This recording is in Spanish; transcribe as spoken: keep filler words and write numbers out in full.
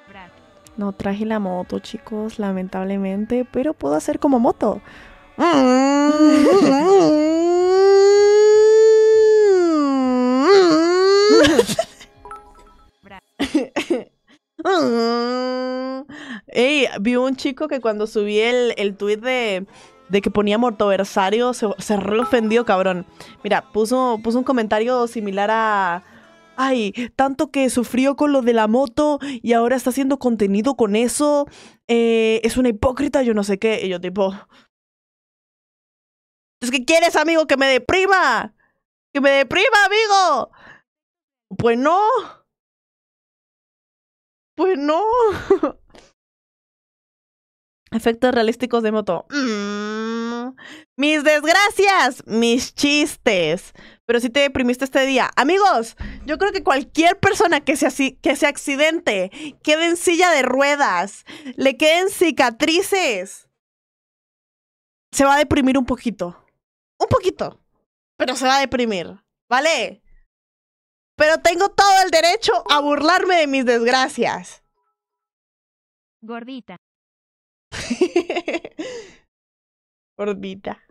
No traje la moto, chicos, lamentablemente, pero puedo hacer como moto. Ey, vi un chico que cuando subí el, el tweet de, de que ponía mortoversario se, se re ofendió, cabrón. Mira, puso, puso un comentario similar a... Ay, tanto que sufrió con lo de la moto y ahora está haciendo contenido con eso. Eh, es una hipócrita, yo no sé qué. Y yo tipo... ¿Es que quieres, amigo, que me deprima? ¡Que me deprima, amigo! Pues no. Pues no. Efectos realísticos de moto. Mm, mis desgracias, mis chistes. Pero si te deprimiste este día. Amigos, yo creo que cualquier persona que se, que se accidente, quede en silla de ruedas, le queden cicatrices, se va a deprimir un poquito. Un poquito. Pero se va a deprimir. ¿Vale? Pero tengo todo el derecho a burlarme de mis desgracias. Gordita. Gordita.